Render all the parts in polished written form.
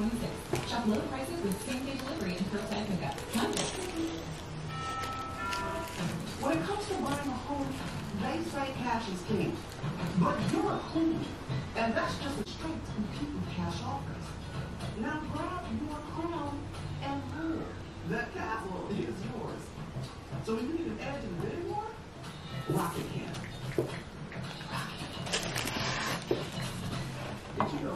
$126. Shop low prices with same-day delivery and curbside pickup. When it comes to buying a home, they say cash is king. But you're a queen, and that's just a straight compete with cash offers. Now grab your crown and rule. The castle is yours. So when you need an edge in the bidding war, Rocket can. Did you know?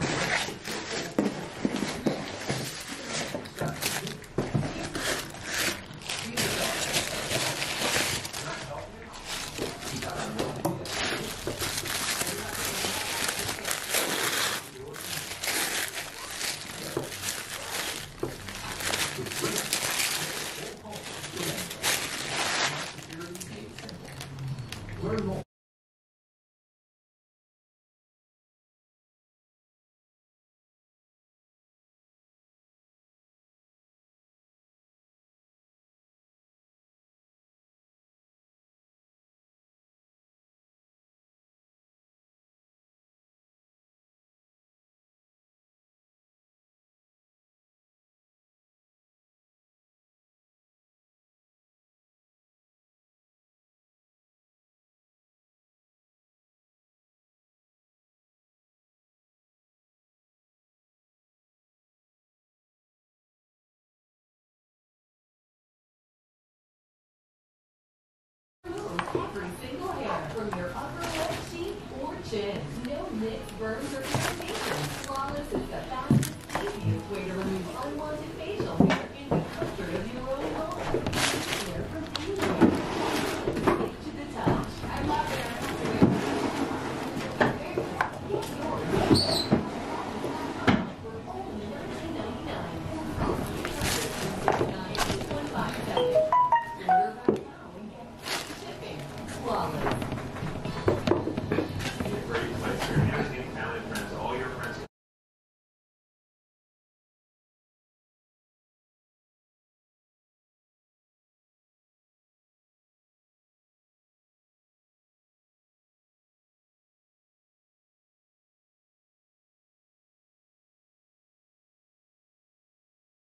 Learn more. Every single hair from your upper left cheek or chin. No nicks, burns, or